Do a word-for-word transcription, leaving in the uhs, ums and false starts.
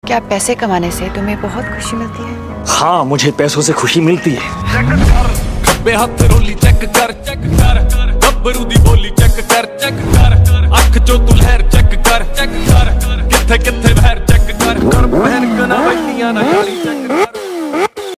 क्या पैसे कमाने से तुम्हें बहुत खुशी मिलती है? हाँ, मुझे पैसों से खुशी मिलती है। खब्बे हाथ रोली चेक कर, चेक कर, गब्बरू दी बोली चेक कर, चेक कर, अख चो तू लहर चेक कर, चेक कर, किथे किथे बहर चेक कर, कर बहन कना बैठियां ना गाली।